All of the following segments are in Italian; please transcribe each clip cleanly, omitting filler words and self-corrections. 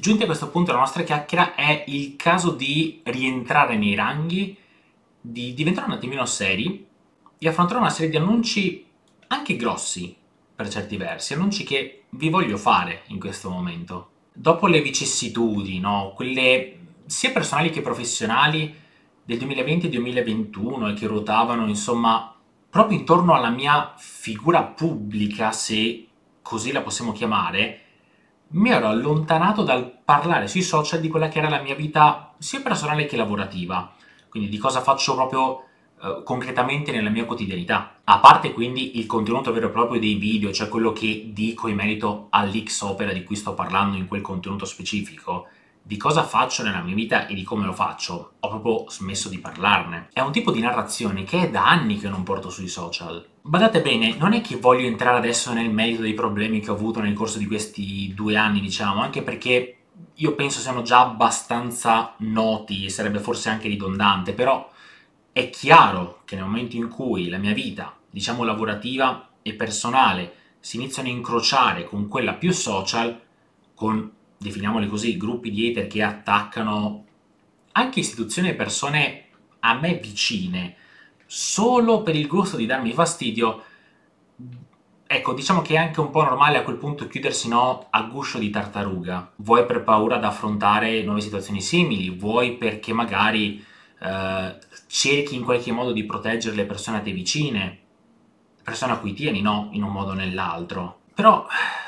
Giunti a questo punto della nostra chiacchiera è il caso di rientrare nei ranghi, di diventare un attimino seri e affrontare una serie di annunci anche grossi, per certi versi, annunci che vi voglio fare in questo momento. Dopo le vicissitudini, no? Quelle sia personali che professionali del 2020 e 2021 e che ruotavano, insomma, proprio intorno alla mia figura pubblica, se così la possiamo chiamare, mi ero allontanato dal parlare sui social di quella che era la mia vita sia personale che lavorativa, quindi di cosa faccio proprio concretamente nella mia quotidianità. A parte quindi il contenuto vero e proprio dei video, cioè quello che dico in merito all'X opera di cui sto parlando in quel contenuto specifico, di cosa faccio nella mia vita e di come lo faccio, ho proprio smesso di parlarne. È un tipo di narrazione che è da anni che non porto sui social. Badate bene, non è che voglio entrare adesso nel merito dei problemi che ho avuto nel corso di questi 2 anni, diciamo, anche perché io penso siano già abbastanza noti e sarebbe forse anche ridondante, però è chiaro che nel momento in cui la mia vita, diciamo lavorativa e personale, si iniziano a incrociare con quella più social, con, definiamoli così, gruppi di hater che attaccano anche istituzioni e persone a me vicine, solo per il gusto di darmi fastidio, ecco, diciamo che è anche un po' normale a quel punto chiudersi, no, a guscio di tartaruga. Vuoi per paura ad affrontare nuove situazioni simili, vuoi perché magari cerchi in qualche modo di proteggere le persone a te vicine, persone a cui tieni, no, in un modo o nell'altro. Però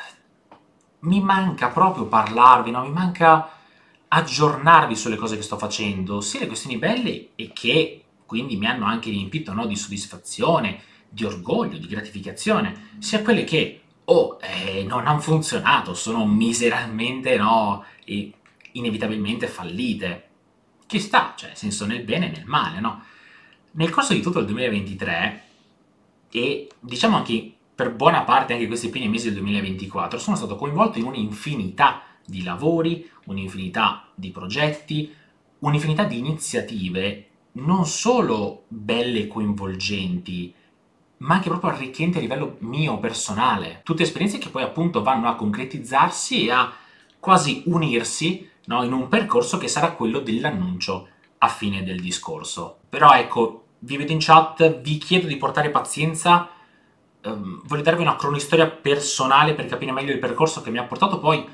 mi manca proprio parlarvi, no? Mi manca aggiornarvi sulle cose che sto facendo, sia le questioni belle e che quindi mi hanno anche riempito, no, di soddisfazione, di orgoglio, di gratificazione, sia quelle che non hanno funzionato, sono miseramente, no, e inevitabilmente fallite. Ci sta, cioè, nel senso nel bene e nel male, no? Nel corso di tutto il 2023 e diciamo anche per buona parte anche questi primi mesi del 2024 sono stato coinvolto in un'infinità di lavori, un'infinità di progetti, un'infinità di iniziative non solo belle e coinvolgenti, ma anche proprio arricchenti a livello mio personale. Tutte esperienze che poi appunto vanno a concretizzarsi e a quasi unirsi, no, in un percorso che sarà quello dell'annuncio a fine del discorso. Però ecco, vi vedo in chat, vi chiedo di portare pazienza, voglio darvi una cronistoria personale per capire meglio il percorso che mi ha portato poi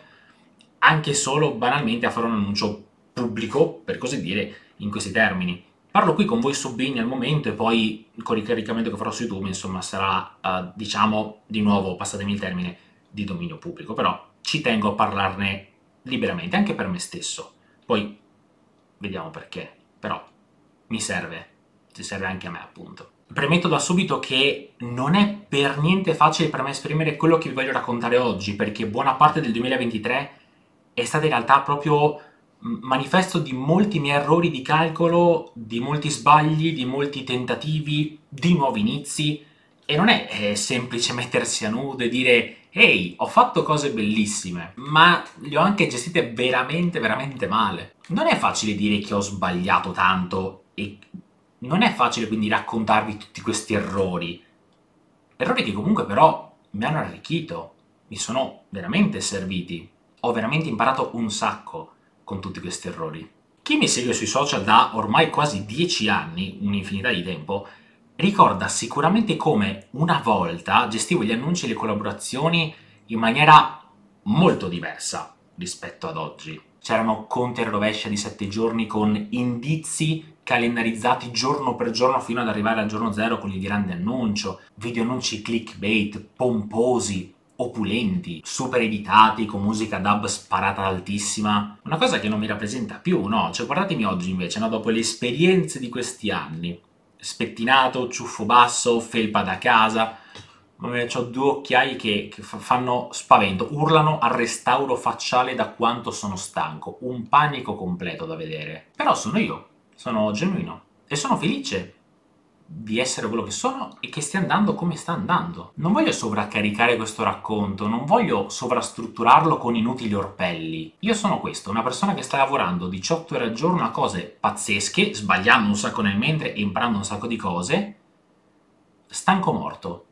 anche solo banalmente a fare un annuncio pubblico, per così dire, in questi termini. Parlo qui con voi su Bing al momento e poi con il caricamento che farò su YouTube, insomma, sarà, diciamo, di nuovo, passatemi il termine, di dominio pubblico, però ci tengo a parlarne liberamente, anche per me stesso. Poi vediamo perché, però mi serve, ci serve anche a me appunto. Premetto da subito che non è per niente facile per me esprimere quello che vi voglio raccontare oggi, perché buona parte del 2023 è stata in realtà proprio manifesto di molti miei errori di calcolo, di molti sbagli, di molti tentativi, di nuovi inizi, e non è semplice mettersi a nudo e dire «Ehi, ho fatto cose bellissime», ma le ho anche gestite veramente, veramente male. Non è facile dire che ho sbagliato tanto e non è facile quindi raccontarvi tutti questi errori. Errori che comunque però mi hanno arricchito, mi sono veramente serviti. Ho veramente imparato un sacco con tutti questi errori. Chi mi segue sui social da ormai quasi 10 anni, un'infinità di tempo, ricorda sicuramente come una volta gestivo gli annunci e le collaborazioni in maniera molto diversa rispetto ad oggi. C'erano conti e rovescia di 7 giorni con indizi calendarizzati giorno per giorno fino ad arrivare al giorno zero con il grande annuncio, video annunci clickbait, pomposi, opulenti, super editati, con musica dub sparata altissima. Una cosa che non mi rappresenta più, no? Cioè guardatemi oggi invece, no? Dopo le esperienze di questi anni. Spettinato, ciuffo basso, felpa da casa. Ho due occhiali che fanno spavento, urlano al restauro facciale da quanto sono stanco. Un panico completo da vedere. Però sono io, sono genuino e sono felice di essere quello che sono e che stia andando come sta andando. Non voglio sovraccaricare questo racconto, non voglio sovrastrutturarlo con inutili orpelli. Io sono questo, una persona che sta lavorando 18 ore al giorno a cose pazzesche, sbagliando un sacco nel mentre e imparando un sacco di cose, stanco morto,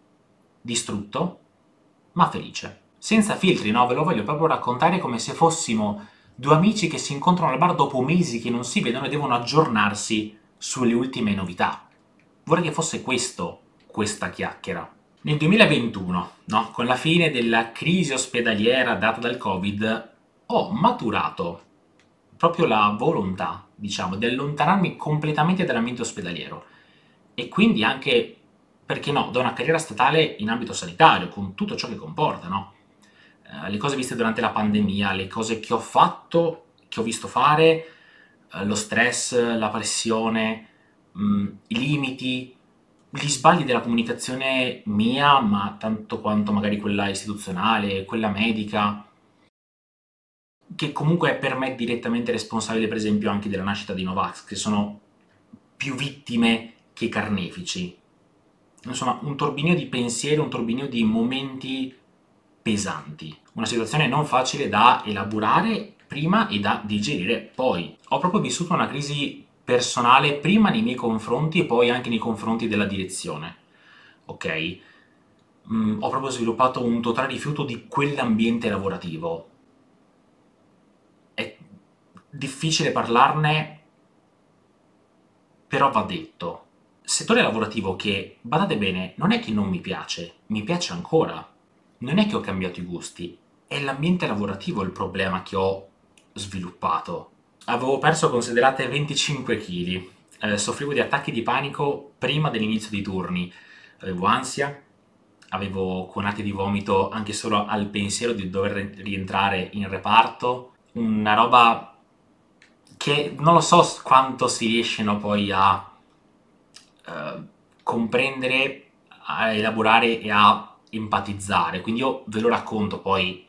distrutto, ma felice. Senza filtri, no? Ve lo voglio proprio raccontare come se fossimo Due amici che si incontrano al bar dopo mesi che non si vedono e devono aggiornarsi sulle ultime novità. Vorrei che fosse questa chiacchiera. Nel 2021, no, con la fine della crisi ospedaliera data dal Covid, ho maturato proprio la volontà, diciamo, di allontanarmi completamente dall'ambiente ospedaliero e quindi anche, perché no, da una carriera statale in ambito sanitario, con tutto ciò che comporta, no? Le cose viste durante la pandemia, le cose che ho fatto, che ho visto fare, lo stress, la pressione, i limiti, gli sbagli della comunicazione mia, ma tanto quanto magari quella istituzionale, quella medica, che comunque è per me direttamente responsabile, per esempio, anche della nascita di Novax, che sono più vittime che carnefici. Insomma, un turbinio di pensieri, un turbinio di momenti pesanti. Una situazione non facile da elaborare prima e da digerire poi. Ho proprio vissuto una crisi personale prima nei miei confronti e poi anche nei confronti della direzione. Ok? Ho proprio sviluppato un totale rifiuto di quell'ambiente lavorativo. È difficile parlarne, però va detto. Settore lavorativo che, badate bene, non è che non mi piace ancora. Non è che ho cambiato i gusti, è l'ambiente lavorativo il problema che ho sviluppato. Avevo perso considerate 25 kg, soffrivo di attacchi di panico prima dell'inizio dei turni, avevo ansia, avevo conati di vomito anche solo al pensiero di dover rientrare in reparto, una roba che non lo so quanto si riescono poi a comprendere, a elaborare e a empatizzare. Quindi io ve lo racconto poi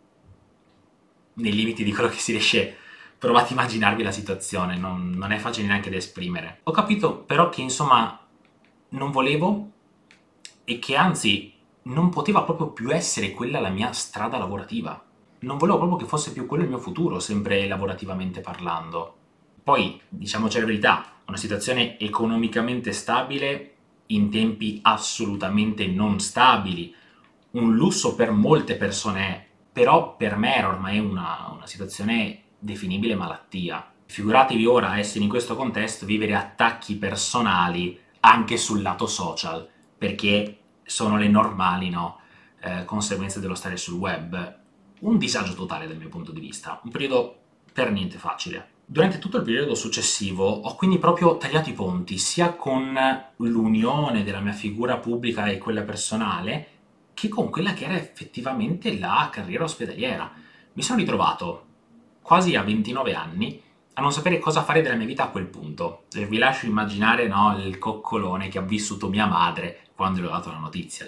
nei limiti di quello che si riesce. Provate a immaginarvi la situazione, non è facile neanche da esprimere. Ho capito però che insomma non volevo e che anzi non poteva proprio più essere quella la mia strada lavorativa. Non volevo proprio che fosse più quello il mio futuro, sempre lavorativamente parlando. Poi, diciamoci la verità, una situazione economicamente stabile in tempi assolutamente non stabili, un lusso per molte persone è, però per me era ormai una situazione definibile malattia. Figuratevi ora essere in questo contesto, vivere attacchi personali anche sul lato social, perché sono le normali, no, conseguenze dello stare sul web. Un disagio totale dal mio punto di vista, un periodo per niente facile. Durante tutto il periodo successivo ho quindi proprio tagliato i ponti, sia con l'unione della mia figura pubblica e quella personale, che con quella che era effettivamente la carriera ospedaliera. Mi sono ritrovato, quasi a 29 anni, a non sapere cosa fare della mia vita a quel punto. E vi lascio immaginare, no, il coccolone che ha vissuto mia madre quando le ho dato la notizia.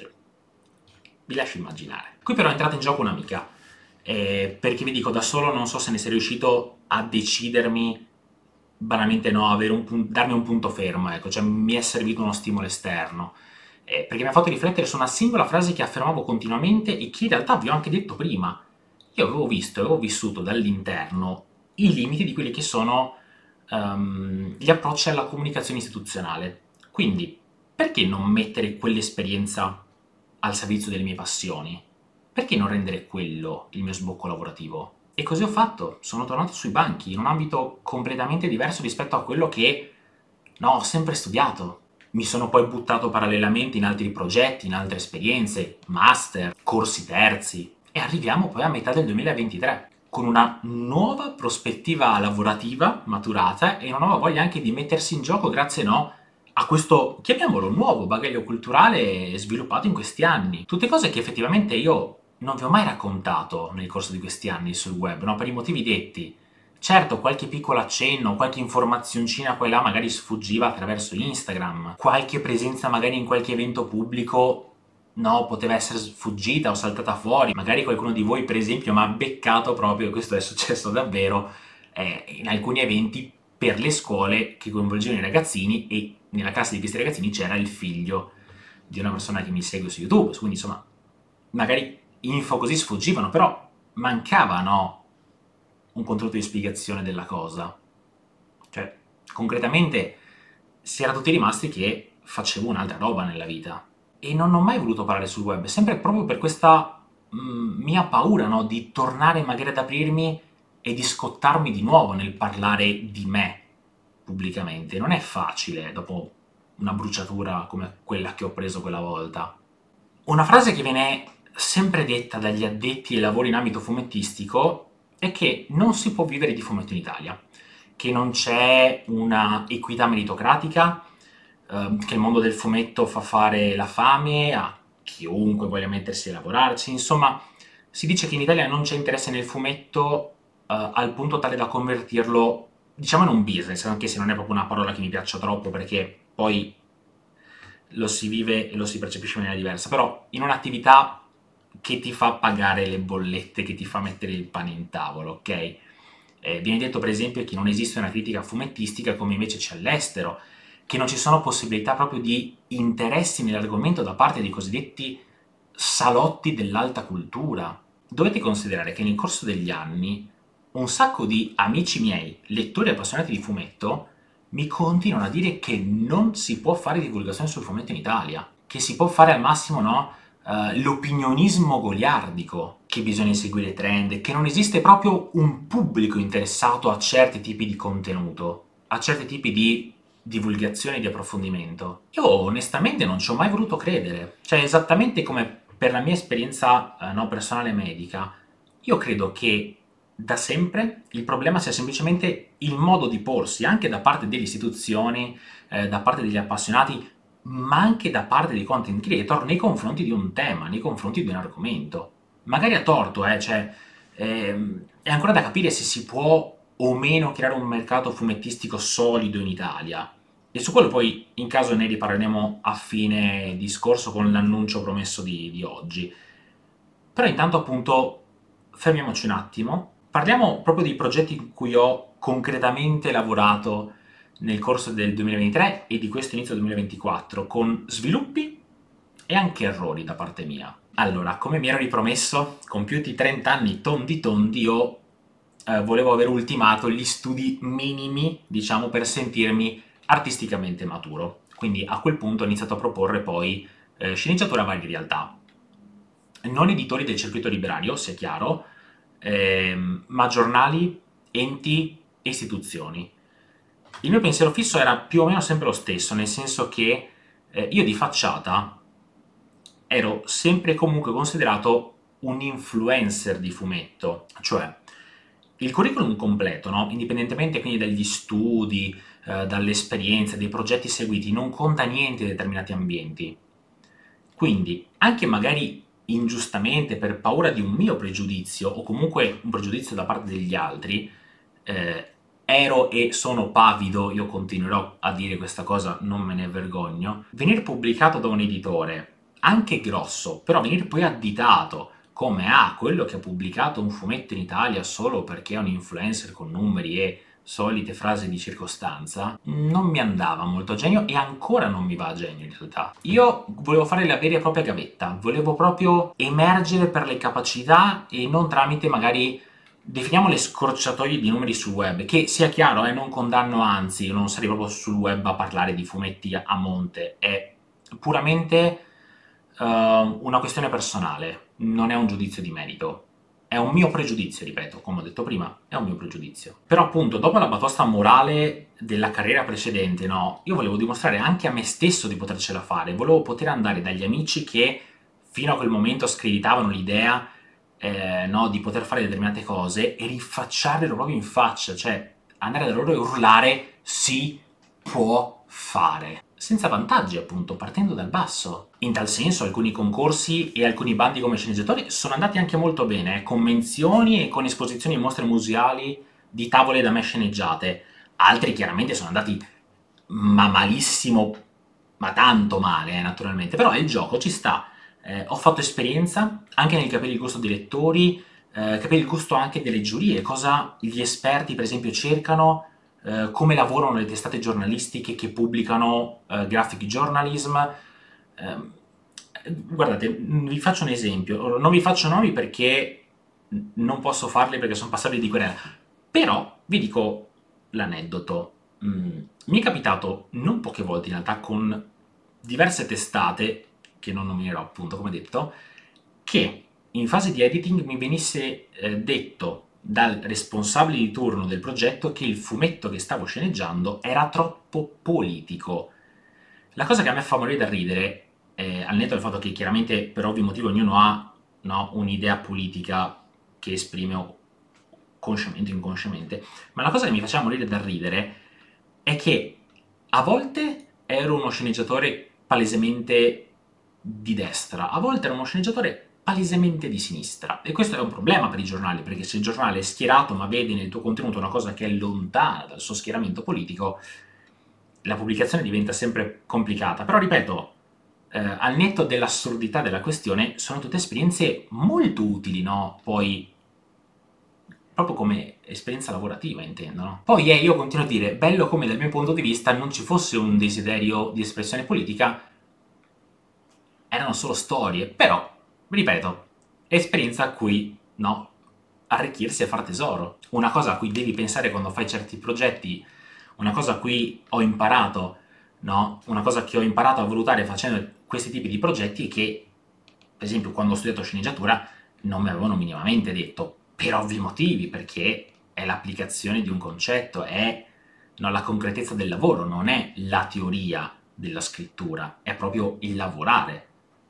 Vi lascio immaginare. Qui però è entrata in gioco un'amica, perché vi dico, da solo non so se ne sia riuscito a decidermi banalmente no, darmi un punto fermo, ecco, cioè mi è servito uno stimolo esterno, perché mi ha fatto riflettere su una singola frase che affermavo continuamente e che in realtà vi ho anche detto prima. Io avevo visto e avevo vissuto dall'interno i limiti di quelli che sono gli approcci alla comunicazione istituzionale. Quindi, perché non mettere quell'esperienza al servizio delle mie passioni? Perché non rendere quello il mio sbocco lavorativo? E così ho fatto, sono tornato sui banchi, in un ambito completamente diverso rispetto a quello che, no, ho sempre studiato. Mi sono poi buttato parallelamente in altri progetti, in altre esperienze, master, corsi terzi, e arriviamo poi a metà del 2023, con una nuova prospettiva lavorativa maturata e una nuova voglia anche di mettersi in gioco grazie, no, a questo, chiamiamolo, nuovo bagaglio culturale sviluppato in questi anni. Tutte cose che effettivamente io non vi ho mai raccontato nel corso di questi anni sul web, no? Per i motivi detti. Certo, qualche piccolo accenno, qualche informazioncina qua e là magari sfuggiva attraverso Instagram, qualche presenza magari in qualche evento pubblico, no, poteva essere sfuggita o saltata fuori, magari qualcuno di voi per esempio mi ha beccato proprio, questo è successo davvero, in alcuni eventi per le scuole che coinvolgevano i ragazzini e nella classe di questi ragazzini c'era il figlio di una persona che mi segue su YouTube, quindi insomma magari info così sfuggivano, però mancava, no, un contenuto di spiegazione della cosa. Cioè, concretamente si era tutti rimasti che facevo un'altra roba nella vita. E non ho mai voluto parlare sul web, sempre proprio per questa mia paura, no, di tornare magari ad aprirmi e di scottarmi di nuovo nel parlare di me pubblicamente. Non è facile dopo una bruciatura come quella che ho preso quella volta. Una frase che viene sempre detta dagli addetti ai lavori in ambito fumettistico è che non si può vivere di fumetto in Italia, che non c'è una equità meritocratica, che il mondo del fumetto fa fare la fame a chiunque voglia mettersi a lavorarci. Insomma, si dice che in Italia non c'è interesse nel fumetto al punto tale da convertirlo, diciamo, in un business, anche se non è proprio una parola che mi piaccia troppo, perché poi lo si vive e lo si percepisce in maniera diversa, però in un'attività che ti fa pagare le bollette, che ti fa mettere il pane in tavolo, ok? Viene detto per esempio che non esiste una critica fumettistica come invece c'è all'estero, che non ci sono possibilità proprio di interessi nell'argomento da parte dei cosiddetti salotti dell'alta cultura. Dovete considerare che nel corso degli anni un sacco di amici miei, lettori appassionati di fumetto, mi continuano a dire che non si può fare divulgazione sul fumetto in Italia, che si può fare al massimo, no, l'opinionismo goliardico, che bisogna seguire trend, che non esiste proprio un pubblico interessato a certi tipi di contenuto, a certi tipi di divulgazione e di approfondimento. Io onestamente non ci ho mai voluto credere, cioè esattamente come per la mia esperienza no, personale medica, io credo che da sempre il problema sia semplicemente il modo di porsi, anche da parte delle istituzioni, da parte degli appassionati, ma anche da parte dei content creator nei confronti di un tema, nei confronti di un argomento. Magari a torto, cioè, è ancora da capire se si può o meno creare un mercato fumettistico solido in Italia. E su quello poi, in caso ne riparleremo a fine discorso con l'annuncio promesso di oggi. Però intanto appunto fermiamoci un attimo, parliamo proprio dei progetti in cui ho concretamente lavorato nel corso del 2023 e di questo inizio 2024, con sviluppi e anche errori da parte mia. Allora, come mi ero ripromesso, compiuti 30 anni tondi tondi, io volevo aver ultimato gli studi minimi, diciamo, per sentirmi artisticamente maturo. Quindi a quel punto ho iniziato a proporre poi sceneggiature a varie realtà. Non editori del circuito librario, sia chiaro, ma giornali, enti e istituzioni. Il mio pensiero fisso era più o meno sempre lo stesso, nel senso che io di facciata ero sempre e comunque considerato un influencer di fumetto, cioè il curriculum completo, no? Indipendentemente quindi dagli studi, dalle esperienze, dai progetti seguiti, non conta niente in determinati ambienti. Quindi, anche magari ingiustamente per paura di un mio pregiudizio, o comunque un pregiudizio da parte degli altri, ero e sono pavido, io continuerò a dire questa cosa, non me ne vergogno, venire pubblicato da un editore, anche grosso, però venire poi additato come quello che ha pubblicato un fumetto in Italia solo perché è un influencer con numeri e solite frasi di circostanza, non mi andava molto a genio e ancora non mi va a genio in realtà. Io volevo fare la vera e propria gavetta, volevo proprio emergere per le capacità e non tramite magari definiamo le scorciatoie di numeri sul web, che sia chiaro, non condanno, anzi, non sarei proprio sul web a parlare di fumetti a monte, è puramente una questione personale, non è un giudizio di merito. È un mio pregiudizio, ripeto, come ho detto prima, è un mio pregiudizio. Però appunto, dopo la batosta morale della carriera precedente, no, io volevo dimostrare anche a me stesso di potercela fare, volevo poter andare dagli amici che fino a quel momento screditavano l'idea no, di poter fare determinate cose e rifacciarglielo proprio in faccia, cioè andare da loro e urlare si può fare, senza vantaggi appunto, partendo dal basso. In tal senso alcuni concorsi e alcuni bandi come sceneggiatori sono andati anche molto bene, con menzioni e con esposizioni in mostre museali di tavole da me sceneggiate. Altri chiaramente sono andati ma malissimo, ma tanto male naturalmente, però il gioco ci sta. Ho fatto esperienza anche nel capire il gusto dei lettori, capire il gusto anche delle giurie, cosa gli esperti per esempio cercano, come lavorano le testate giornalistiche che pubblicano graphic journalism. Guardate, vi faccio un esempio, non vi faccio nomi perché non posso farli perché sono passabili di querela, però vi dico l'aneddoto. Mi è capitato non poche volte in realtà con diverse testate, che non nominerò appunto come detto, che in fase di editing mi venisse detto dal responsabile di turno del progetto che il fumetto che stavo sceneggiando era troppo politico. La cosa che a me fa morire da ridere, al netto del fatto che chiaramente per ovvi motivi ognuno ha, no, un'idea politica che esprime consciamente o inconsciamente, ma la cosa che mi faceva morire da ridere è che a volte ero uno sceneggiatore palesemente di destra, a volte ero uno sceneggiatore palesemente di sinistra. E questo è un problema per i giornali, perché se il giornale è schierato ma vede nel tuo contenuto una cosa che è lontana dal suo schieramento politico, la pubblicazione diventa sempre complicata. Però ripeto, al netto dell'assurdità della questione, sono tutte esperienze molto utili, no? Poi proprio come esperienza lavorativa, intendo, no? Poi io continuo a dire, bello come dal mio punto di vista non ci fosse un desiderio di espressione politica, erano solo storie, però, ripeto, è esperienza a cui, no, arricchirsi e far tesoro. Una cosa a cui devi pensare quando fai certi progetti, una cosa a cui ho imparato, no? Una cosa che ho imparato a valutare facendo questi tipi di progetti è che, per esempio, quando ho studiato sceneggiatura non mi avevano minimamente detto, per ovvi motivi, perché è l'applicazione di un concetto, è, no, la concretezza del lavoro, non è la teoria della scrittura, è proprio il lavorare.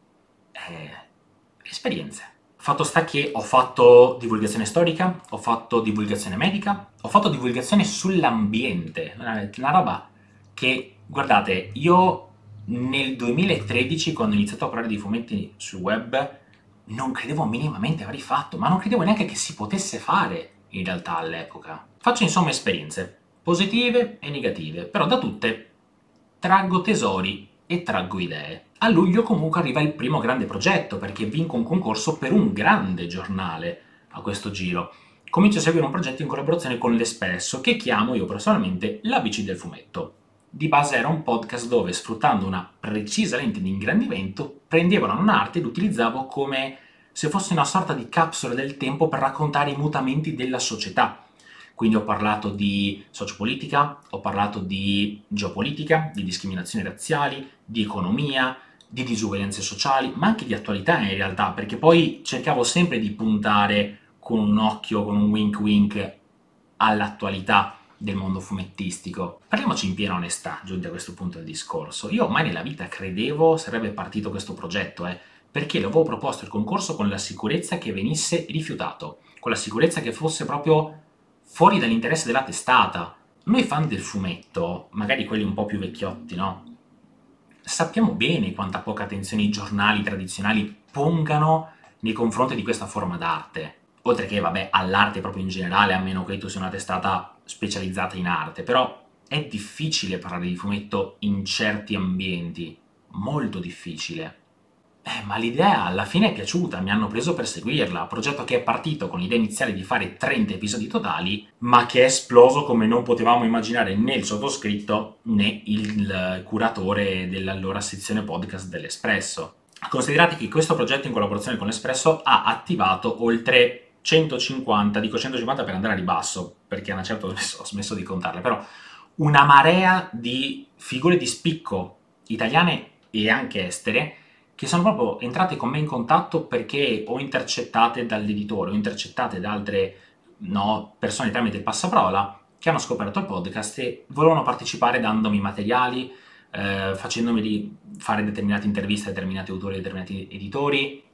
Esperienze. Fatto sta che ho fatto divulgazione storica, ho fatto divulgazione medica, ho fatto divulgazione sull'ambiente, una roba che, guardate, io nel 2013, quando ho iniziato a parlare di fumetti sul web, non credevo minimamente avrei fatto, ma non credevo neanche che si potesse fare in realtà all'epoca. Faccio insomma esperienze, positive e negative, però da tutte traggo tesori e traggo idee. A luglio comunque arriva il primo grande progetto, perché vinco un concorso per un grande giornale a questo giro. Comincio a seguire un progetto in collaborazione con l'Espresso, che chiamo io personalmente l'ABC del fumetto. Di base era un podcast dove, sfruttando una precisa lente di ingrandimento, prendevo la nonarte e l'utilizzavo come se fosse una sorta di capsula del tempo per raccontare i mutamenti della società. Quindi ho parlato di sociopolitica, ho parlato di geopolitica, di discriminazioni razziali, di economia, di disuguaglianze sociali, ma anche di attualità in realtà, perché poi cercavo sempre di puntare con un occhio, con un wink wink all'attualità del mondo fumettistico. Parliamoci in piena onestà, giunti a questo punto del discorso. Io mai nella vita credevo sarebbe partito questo progetto, perché l'avevo proposto il concorso con la sicurezza che venisse rifiutato, con la sicurezza che fosse proprio fuori dall'interesse della testata. Noi fan del fumetto, magari quelli un po' più vecchiotti, no? Sappiamo bene quanta poca attenzione i giornali tradizionali pongano nei confronti di questa forma d'arte. Oltre che, vabbè, all'arte proprio in generale, a meno che tu sia una testata specializzata in arte, però è difficile parlare di fumetto in certi ambienti, molto difficile. Ma l'idea alla fine è piaciuta, mi hanno preso per seguirla, progetto che è partito con l'idea iniziale di fare 30 episodi totali, ma che è esploso come non potevamo immaginare né il sottoscritto né il curatore dell'allora sezione podcast dell'Espresso. Considerate che questo progetto in collaborazione con l'Espresso ha attivato oltre 150, dico 150 per andare a ribasso, perché a una certa ho smesso di contarle, però una marea di figure di spicco italiane e anche estere che sono proprio entrate con me in contatto perché o intercettate dall'editore o intercettate da altre, no, persone tramite il passaparola che hanno scoperto il podcast e volevano partecipare dandomi materiali, facendomi fare determinate interviste a determinati autori e determinati editori.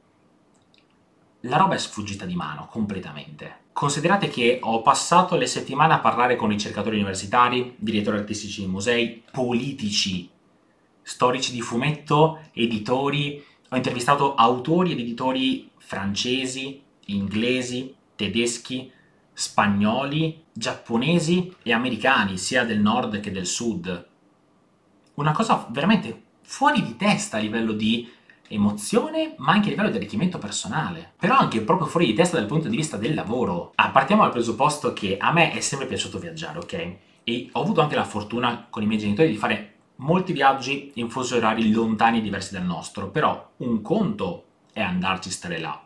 La roba è sfuggita di mano completamente. Considerate che ho passato le settimane a parlare con ricercatori universitari, direttori artistici di musei, politici, storici di fumetto, editori. Ho intervistato autori ed editori francesi, inglesi, tedeschi, spagnoli, giapponesi e americani, sia del nord che del sud. Una cosa veramente fuori di testa a livello di emozione, ma anche a livello di arricchimento personale. Però anche proprio fuori di testa dal punto di vista del lavoro. Partiamo dal presupposto che a me è sempre piaciuto viaggiare, ok? E ho avuto anche la fortuna con i miei genitori di fare molti viaggi in fusi orari lontani e diversi dal nostro, però un conto è andarci stare là.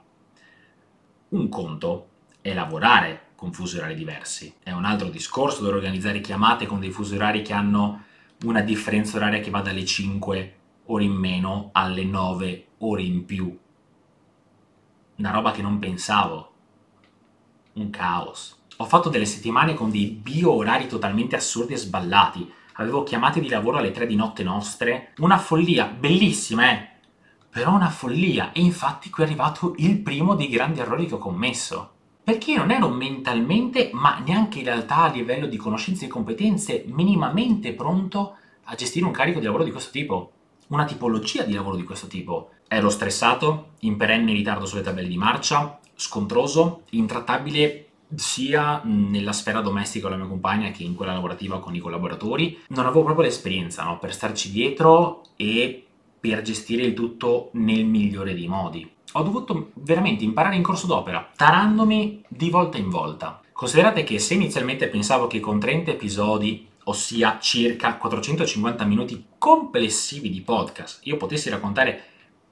Un conto è lavorare con fusi orari diversi. È un altro discorso dover organizzare chiamate con dei fusi orari che hanno una differenza oraria che va dalle 5 ore in meno alle 9 ore in più. Una roba che non pensavo. un caos. Ho fatto delle settimane con dei bio-orari totalmente assurdi e sballati. Avevo chiamate di lavoro alle 3 di notte nostre. Una follia, bellissima, però una follia. E infatti qui è arrivato il primo dei grandi errori che ho commesso. Perché io non ero mentalmente, ma neanche in realtà a livello di conoscenze e competenze, minimamente pronto a gestire un carico di lavoro di questo tipo. Una tipologia di lavoro di questo tipo. Ero stressato, in perenne ritardo sulle tabelle di marcia, scontroso, intrattabile sia nella sfera domestica con la mia compagna che in quella lavorativa con i collaboratori. Non avevo proprio l'esperienza, no, per starci dietro e per gestire il tutto nel migliore dei modi. Ho dovuto veramente imparare in corso d'opera, tarandomi di volta in volta. Considerate che se inizialmente pensavo che con 30 episodi, ossia circa 450 minuti complessivi di podcast, io potessi raccontare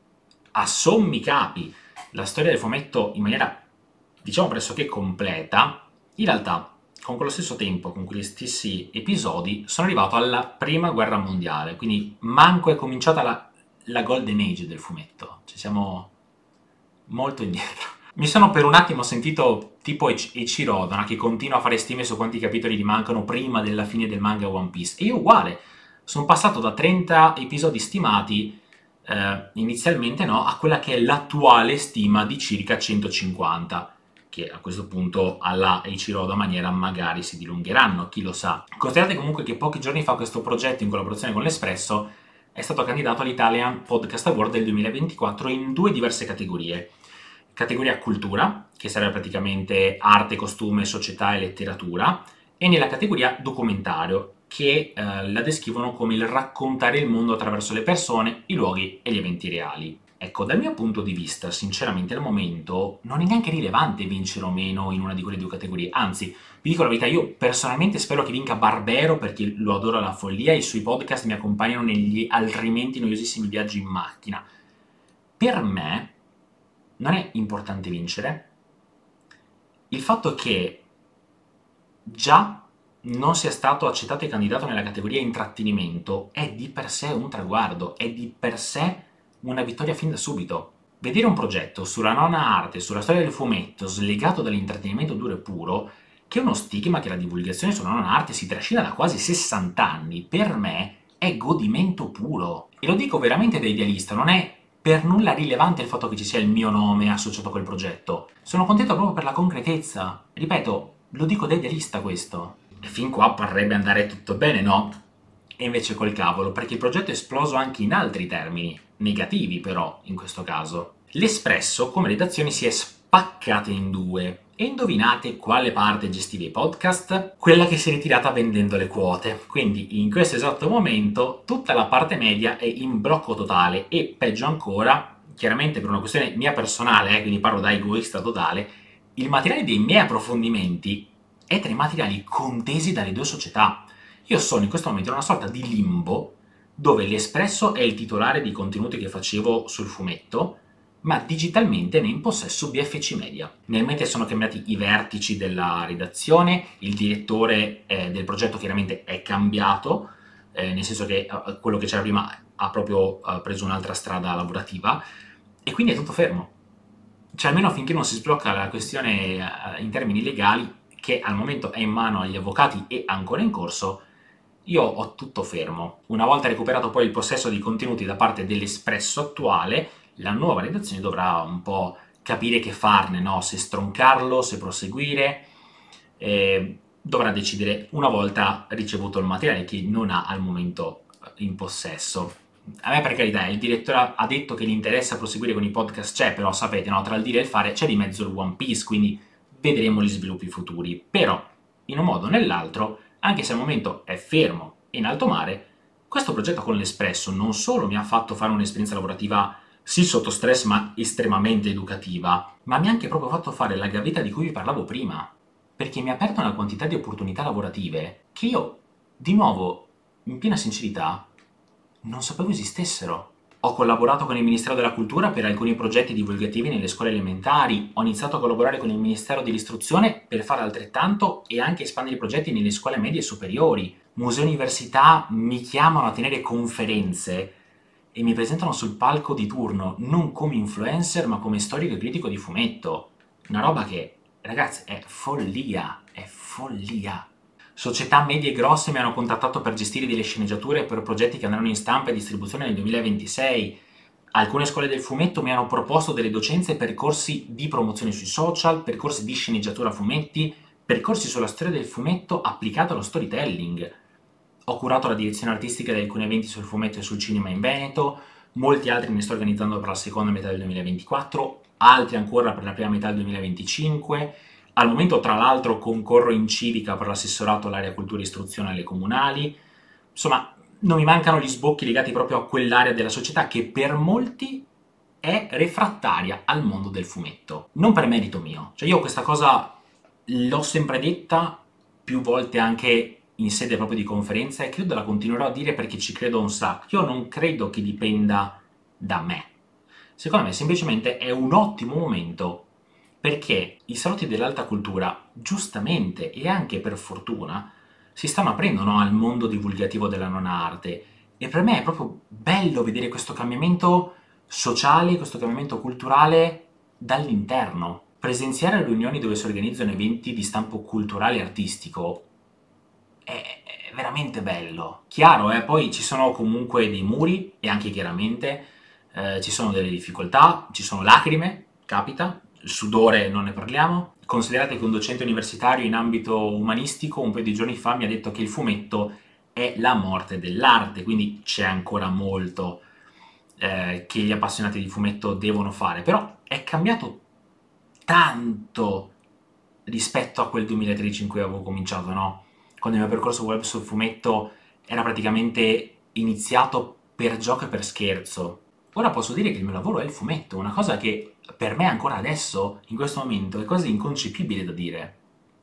a sommi capi la storia del fumetto in maniera, diciamo, pressoché completa, in realtà, con quello stesso tempo, con quegli stessi episodi, sono arrivato alla prima guerra mondiale, quindi manco è cominciata la golden age del fumetto, ci siamo molto indietro. Mi sono per un attimo sentito tipo Eiichiro Oda, che continua a fare stime su quanti capitoli gli mancano prima della fine del manga One Piece. E io uguale, sono passato da 30 episodi stimati inizialmente, no, a quella che è l'attuale stima di circa 150, che a questo punto alla Eiichiro Oda maniera magari si dilungheranno, chi lo sa. Considerate comunque che pochi giorni fa questo progetto in collaborazione con l'Espresso è stato candidato all'Italian Podcast Award del 2024 in 2 diverse categorie. Categoria cultura, che sarebbe praticamente arte, costume, società e letteratura, e nella categoria documentario, che la descrivono come il raccontare il mondo attraverso le persone, i luoghi e gli eventi reali. Ecco, dal mio punto di vista, sinceramente, al momento non è neanche rilevante vincere o meno in una di quelle 2 categorie. Anzi, vi dico la verità, io personalmente spero che vinca Barbero perché lo adoro alla follia e i suoi podcast mi accompagnano negli altrimenti noiosissimi viaggi in macchina. Per me non è importante vincere. Il fatto che già non sia stato accettato e candidato nella categoria intrattenimento è di per sé un traguardo, è di per sé una vittoria fin da subito. Vedere un progetto sulla nona arte, sulla storia del fumetto, slegato dall'intrattenimento duro e puro, che è uno stigma che la divulgazione sulla nona arte si trascina da quasi 60 anni, per me è godimento puro. E lo dico veramente da idealista, non è per nulla rilevante il fatto che ci sia il mio nome associato a quel progetto. Sono contento proprio per la concretezza. Ripeto, lo dico da idealista questo. E fin qua parrebbe andare tutto bene, no? E invece col cavolo, perché il progetto è esploso anche in altri termini, negativi però, in questo caso. L'Espresso, come redazione, si è spaccata in 2. E indovinate quale parte gestiva i podcast? Quella che si è ritirata vendendo le quote. Quindi in questo esatto momento tutta la parte media è in blocco totale e peggio ancora, chiaramente per una questione mia personale, quindi parlo da egoista totale, il materiale dei miei approfondimenti è tra i materiali contesi dalle 2 società. Io sono in questo momento in una sorta di limbo dove l'Espresso è il titolare dei contenuti che facevo sul fumetto, ma digitalmente ne è in possesso BFC Media. Nel mentre sono cambiati i vertici della redazione, il direttore del progetto chiaramente è cambiato, nel senso che quello che c'era prima ha proprio preso un'altra strada lavorativa, e quindi è tutto fermo. Cioè almeno finché non si sblocca la questione in termini legali, che al momento è in mano agli avvocati e ancora in corso, io ho tutto fermo. Una volta recuperato poi il possesso dei contenuti da parte dell'Espresso attuale, la nuova redazione dovrà un po' capire che farne, no? Se stroncarlo, se proseguire, dovrà decidere una volta ricevuto il materiale che non ha al momento in possesso. A me, per carità, il direttore ha detto che gli interessa proseguire con i podcast, c'è, però sapete, no? Tra il dire e il fare c'è di mezzo il One Piece, quindi vedremo gli sviluppi futuri. Però, in un modo o nell'altro, anche se al momento è fermo in alto mare, questo progetto con l'Espresso non solo mi ha fatto fare un'esperienza lavorativa sì sotto stress ma estremamente educativa, ma mi ha anche proprio fatto fare la gavetta di cui vi parlavo prima, perché mi ha aperto una quantità di opportunità lavorative che io, di nuovo, in piena sincerità, non sapevo esistessero. Ho collaborato con il Ministero della Cultura per alcuni progetti divulgativi nelle scuole elementari, ho iniziato a collaborare con il Ministero dell'Istruzione per fare altrettanto e anche espandere i progetti nelle scuole medie e superiori. Musei e università mi chiamano a tenere conferenze e mi presentano sul palco di turno non come influencer ma come storico e critico di fumetto. Una roba che Ragazzi, è follia, è follia. Società medie e grosse mi hanno contattato per gestire delle sceneggiature per progetti che andranno in stampa e distribuzione nel 2026. Alcune scuole del fumetto mi hanno proposto delle docenze per corsi di promozione sui social, percorsi di sceneggiatura a fumetti, percorsi sulla storia del fumetto applicato allo storytelling. Ho curato la direzione artistica di alcuni eventi sul fumetto e sul cinema in Veneto, molti altri ne sto organizzando per la seconda metà del 2024, altri ancora per la prima metà del 2025. Al momento, tra l'altro, concorro in civica per l'assessorato all'area cultura e istruzione alle comunali. Insomma, non mi mancano gli sbocchi legati proprio a quell'area della società che per molti è refrattaria al mondo del fumetto. Non per merito mio. Cioè io questa cosa l'ho sempre detta, più volte anche in sede proprio di conferenza, e credo la continuerò a dire perché ci credo un sacco. Io non credo che dipenda da me. Secondo me semplicemente è un ottimo momento perché i salotti dell'alta cultura, giustamente e anche per fortuna, si stanno aprendo, no, al mondo divulgativo della nona arte. E per me è proprio bello vedere questo cambiamento sociale, questo cambiamento culturale dall'interno. Presenziare riunioni dove si organizzano eventi di stampo culturale e artistico è veramente bello. Chiaro, poi ci sono comunque dei muri, e anche chiaramente ci sono delle difficoltà, ci sono lacrime, capita, sudore non ne parliamo. Considerate che un docente universitario in ambito umanistico un paio di giorni fa mi ha detto che il fumetto è la morte dell'arte, quindi c'è ancora molto che gli appassionati di fumetto devono fare, però è cambiato tanto rispetto a quel 2013 in cui avevo cominciato, no? Quando il mio percorso web sul fumetto era praticamente iniziato per gioco e per scherzo. Ora posso dire che il mio lavoro è il fumetto, una cosa che per me ancora adesso, in questo momento, è quasi inconcepibile da dire,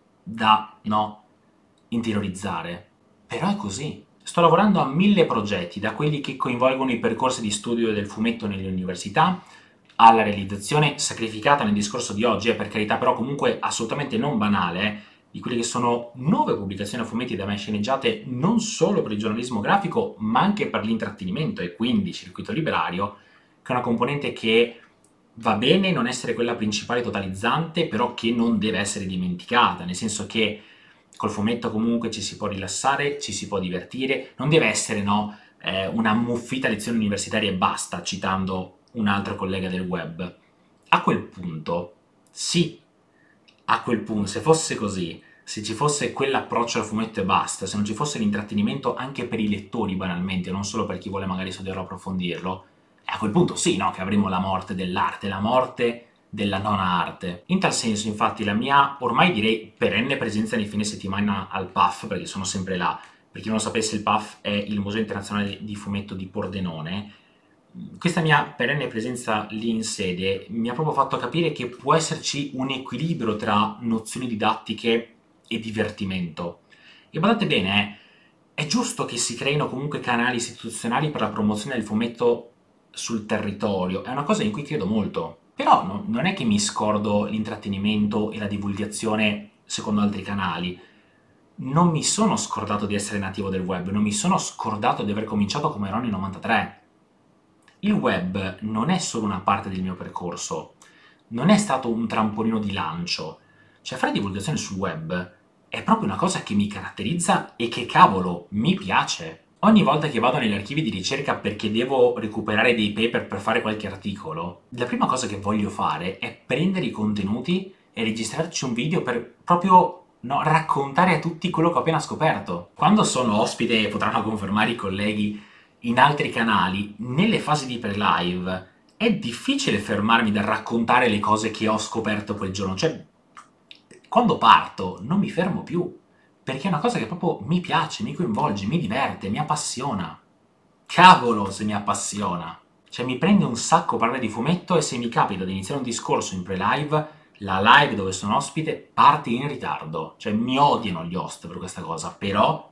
da, no, interiorizzare. Però è così. Sto lavorando a 1000 progetti, da quelli che coinvolgono i percorsi di studio del fumetto nelle università, alla realizzazione sacrificata nel discorso di oggi, per carità, però comunque assolutamente non banale, di quelle che sono nuove pubblicazioni a fumetti da me sceneggiate non solo per il giornalismo grafico, ma anche per l'intrattenimento e quindi circuito librario, che è una componente che va bene non essere quella principale totalizzante, però che non deve essere dimenticata, nel senso che col fumetto comunque ci si può rilassare, ci si può divertire, non deve essere, no, una ammuffita lezione universitaria e basta, citando un altro collega del web. A quel punto, sì, a quel punto, se fosse così, se ci fosse quell'approccio al fumetto e basta, se non ci fosse l'intrattenimento anche per i lettori banalmente, non solo per chi vuole magari studiarlo o approfondirlo, a quel punto sì, no, che avremo la morte dell'arte, la morte della nona arte. In tal senso, infatti, la mia ormai direi perenne presenza nei fine settimana al PAF, perché sono sempre là. Per chi non lo sapesse, il PAF è il Museo Internazionale di Fumetto di Pordenone. Questa mia perenne presenza lì in sede mi ha proprio fatto capire che può esserci un equilibrio tra nozioni didattiche e divertimento. E badate bene, è giusto che si creino comunque canali istituzionali per la promozione del fumetto sul territorio, è una cosa in cui credo molto. Però non è che mi scordo l'intrattenimento e la divulgazione secondo altri canali. Non mi sono scordato di essere nativo del web, non mi sono scordato di aver cominciato come ero nel 93. Il web non è solo una parte del mio percorso, non è stato un trampolino di lancio. Cioè, fare divulgazione sul web è proprio una cosa che mi caratterizza e che, cavolo, mi piace. Ogni volta che vado negli archivi di ricerca perché devo recuperare dei paper per fare qualche articolo, la prima cosa che voglio fare è prendere i contenuti e registrarci un video per proprio, no, raccontare a tutti quello che ho appena scoperto. Quando sono ospite, e potranno confermare i colleghi, in altri canali, nelle fasi di pre-live, è difficile fermarmi dal raccontare le cose che ho scoperto quel giorno. Cioè, quando parto non mi fermo più, perché è una cosa che proprio mi piace, mi coinvolge, mi diverte, mi appassiona. Cavolo se mi appassiona! Cioè mi prende un sacco parlare di fumetto, e se mi capita di iniziare un discorso in pre-live, la live dove sono ospite parte in ritardo. Cioè mi odiano gli host per questa cosa, però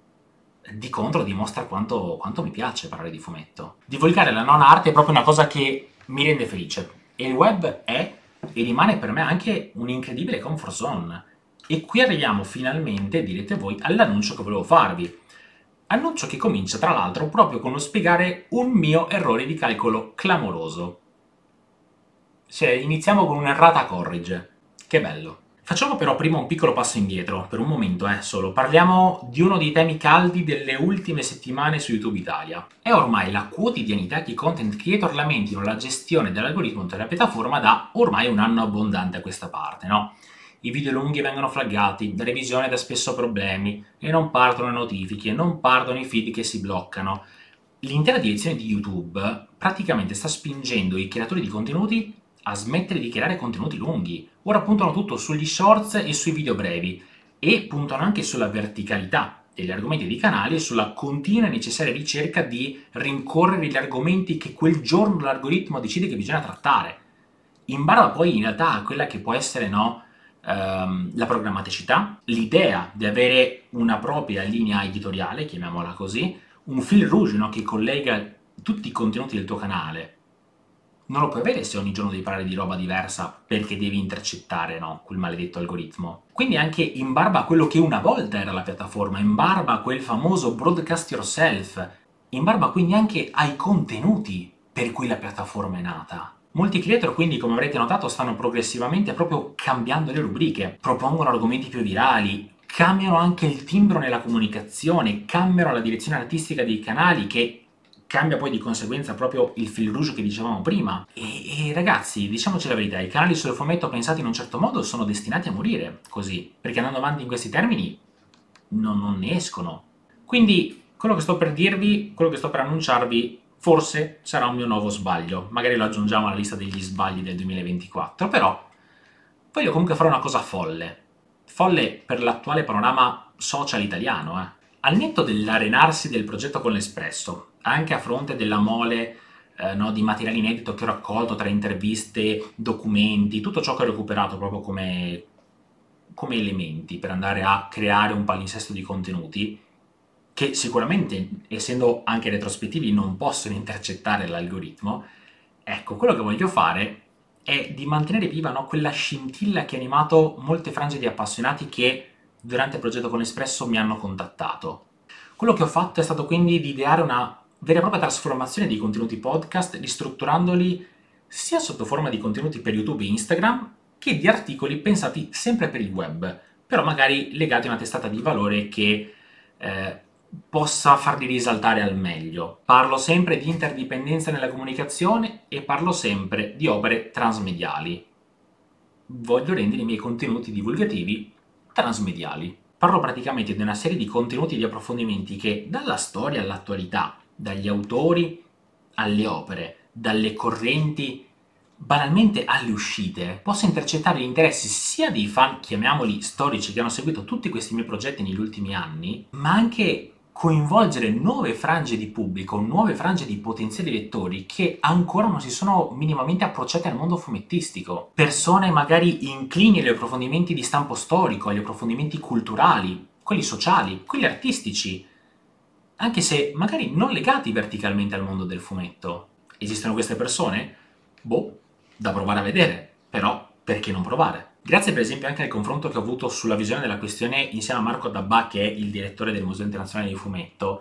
di contro dimostra quanto mi piace parlare di fumetto. Divulgare la non arte è proprio una cosa che mi rende felice, e il web è e rimane per me anche un'incredibile comfort zone. E qui arriviamo finalmente, direte voi, all'annuncio che volevo farvi. Annuncio che comincia tra l'altro proprio con lo spiegare un mio errore di calcolo clamoroso. Cioè, iniziamo con un'errata corrige. Che bello. Facciamo però prima un piccolo passo indietro, per un momento solo. Parliamo di uno dei temi caldi delle ultime settimane su YouTube Italia. È ormai la quotidianità che i content creator lamentino la gestione dell'algoritmo della piattaforma da ormai un anno abbondante a questa parte, no? I video lunghi vengono flaggati, la revisione dà spesso problemi, e non partono le notifiche, non partono i feed che si bloccano. L'intera direzione di YouTube praticamente sta spingendo i creatori di contenuti a smettere di creare contenuti lunghi. Ora puntano tutto sugli shorts e sui video brevi e puntano anche sulla verticalità degli argomenti dei canali e sulla continua e necessaria ricerca di rincorrere gli argomenti che quel giorno l'algoritmo decide che bisogna trattare. In barba poi in realtà a quella che può essere la programmaticità, l'idea di avere una propria linea editoriale, chiamiamola così, un fil rouge, no, che collega tutti i contenuti del tuo canale. Non lo puoi avere se ogni giorno devi parlare di roba diversa perché devi intercettare, no, quel maledetto algoritmo. Quindi anche in barba a quello che una volta era la piattaforma, in barba a quel famoso broadcast yourself, in barba quindi anche ai contenuti per cui la piattaforma è nata. Molti creator quindi, come avrete notato, stanno progressivamente proprio cambiando le rubriche, propongono argomenti più virali, cambiano anche il timbro nella comunicazione, cambiano la direzione artistica dei canali, che cambia poi di conseguenza proprio il fil rouge che dicevamo prima. E ragazzi, diciamoci la verità, i canali sul fumetto pensati in un certo modo sono destinati a morire così, perché andando avanti in questi termini non ne escono. Quindi quello che sto per dirvi, quello che sto per annunciarvi, forse sarà un mio nuovo sbaglio. Magari lo aggiungiamo alla lista degli sbagli del 2024, però voglio comunque fare una cosa folle. Folle per l'attuale panorama social italiano, Al netto dell'arenarsi del progetto con l'Espresso, anche a fronte della mole no, di materiale inedito che ho raccolto tra interviste, documenti, tutto ciò che ho recuperato proprio come elementi per andare a creare un palinsesto di contenuti, che sicuramente, essendo anche retrospettivi, non possono intercettare l'algoritmo. Ecco, quello che voglio fare è di mantenere viva, no, quella scintilla che ha animato molte frange di appassionati che durante il progetto con l'Espresso mi hanno contattato. Quello che ho fatto è stato quindi di ideare una vera e propria trasformazione dei contenuti podcast, ristrutturandoli sia sotto forma di contenuti per YouTube e Instagram, che di articoli pensati sempre per il web, però magari legati a una testata di valore che possa farli risaltare al meglio. Parlo sempre di interdipendenza nella comunicazione e parlo sempre di opere transmediali. Voglio rendere i miei contenuti divulgativi transmediali. Parlo praticamente di una serie di contenuti e di approfondimenti che, dalla storia all'attualità, dagli autori alle opere, dalle correnti banalmente alle uscite, posso intercettare gli interessi sia dei fan, chiamiamoli storici, che hanno seguito tutti questi miei progetti negli ultimi anni, ma anche coinvolgere nuove frange di pubblico, nuove frange di potenziali lettori che ancora non si sono minimamente approcciati al mondo fumettistico. Persone magari inclini agli approfondimenti di stampo storico, agli approfondimenti culturali, quelli sociali, quelli artistici, anche se magari non legati verticalmente al mondo del fumetto. Esistono queste persone? Boh, da provare a vedere, però perché non provare? Grazie per esempio anche al confronto che ho avuto sulla visione della questione insieme a Marco Dabà, che è il direttore del Museo Internazionale di Fumetto,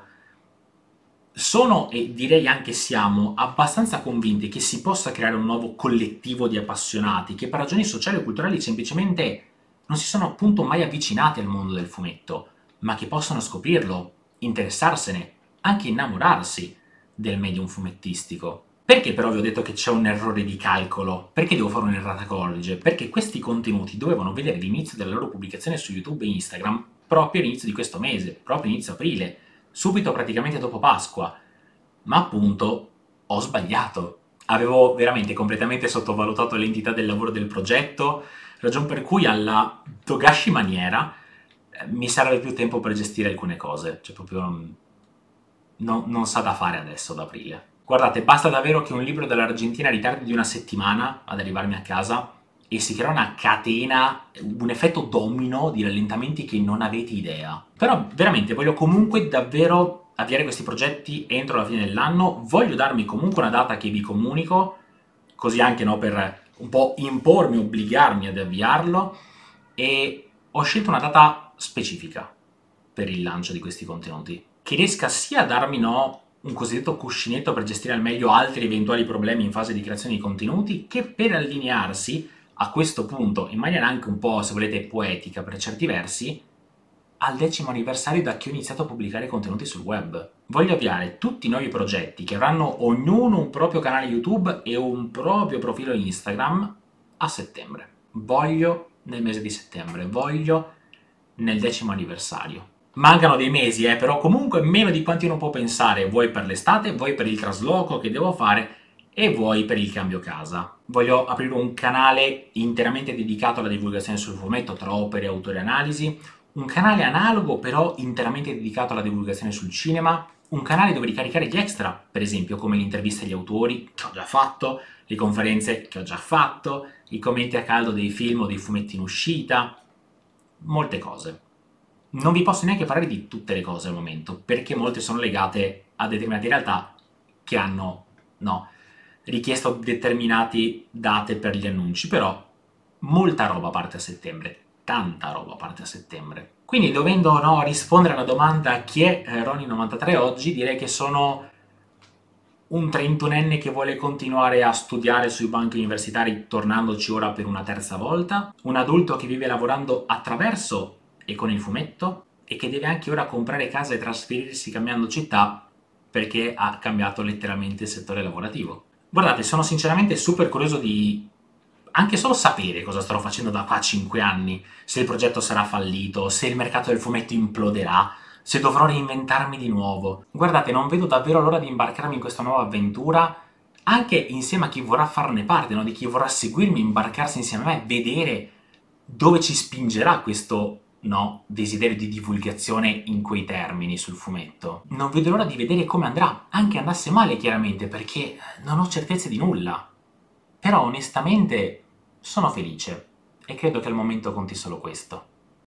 sono, e direi anche siamo, abbastanza convinti che si possa creare un nuovo collettivo di appassionati che per ragioni sociali o culturali semplicemente non si sono appunto mai avvicinati al mondo del fumetto, ma che possono scoprirlo, interessarsene, anche innamorarsi del medium fumettistico. Perché però vi ho detto che c'è un errore di calcolo? Perché devo fare un'errata codice? Perché questi contenuti dovevano vedere l'inizio della loro pubblicazione su YouTube e Instagram proprio all'inizio di questo mese, proprio inizio aprile, subito praticamente dopo Pasqua. Ma appunto ho sbagliato. Avevo veramente completamente sottovalutato l'entità del lavoro del progetto, ragion per cui alla Togashi maniera mi serve più tempo per gestire alcune cose, cioè proprio non sa da fare adesso ad aprile. Guardate, basta davvero che un libro dall'Argentina ritardi di una settimana ad arrivarmi a casa e si crea una catena, un effetto domino di rallentamenti che non avete idea. Però veramente voglio comunque davvero avviare questi progetti entro la fine dell'anno, voglio darmi comunque una data che vi comunico, così anche no, per un po' impormi, obbligarmi ad avviarlo, e ho scelto una data specifica per il lancio di questi contenuti, che riesca sia a darmi un cosiddetto cuscinetto per gestire al meglio altri eventuali problemi in fase di creazione di contenuti, che per allinearsi a questo punto, in maniera anche un po', se volete, poetica per certi versi, al 10° anniversario da che ho iniziato a pubblicare contenuti sul web. Voglio avviare tutti i nuovi progetti che avranno ognuno un proprio canale YouTube e un proprio profilo Instagram a settembre. Voglio nel mese di settembre, voglio nel 10° anniversario. Mancano dei mesi, però comunque meno di quanti uno può pensare, vuoi per l'estate, vuoi per il trasloco che devo fare e vuoi per il cambio casa. Voglio aprire un canale interamente dedicato alla divulgazione sul fumetto tra opere, autori e analisi, un canale analogo però interamente dedicato alla divulgazione sul cinema, un canale dove ricaricare gli extra, per esempio come le interviste agli autori, che ho già fatto, le conferenze che ho già fatto, i commenti a caldo dei film o dei fumetti in uscita, molte cose. Non vi posso neanche parlare di tutte le cose al momento, perché molte sono legate a determinate realtà che hanno, richiesto determinate date per gli annunci, però molta roba parte a settembre, tanta roba parte a settembre. Quindi dovendo rispondere alla domanda chi è Ronny93 oggi, direi che sono un 31enne che vuole continuare a studiare sui banchi universitari tornandoci ora per una terza volta, un adulto che vive lavorando attraverso e con il fumetto e che deve anche ora comprare casa e trasferirsi cambiando città perché ha cambiato letteralmente il settore lavorativo. Guardate, sono sinceramente super curioso di anche solo sapere cosa starò facendo da qua a 5 anni, se il progetto sarà fallito, se il mercato del fumetto imploderà, se dovrò reinventarmi di nuovo. Guardate, non vedo davvero l'ora di imbarcarmi in questa nuova avventura, anche insieme a chi vorrà farne parte, di chi vorrà seguirmi, imbarcarsi insieme a me, vedere dove ci spingerà questo desiderio di divulgazione in quei termini sul fumetto. Non vedo l'ora di vedere come andrà, anche andasse male chiaramente, perché non ho certezze di nulla. Però onestamente sono felice e credo che al momento conti solo questo.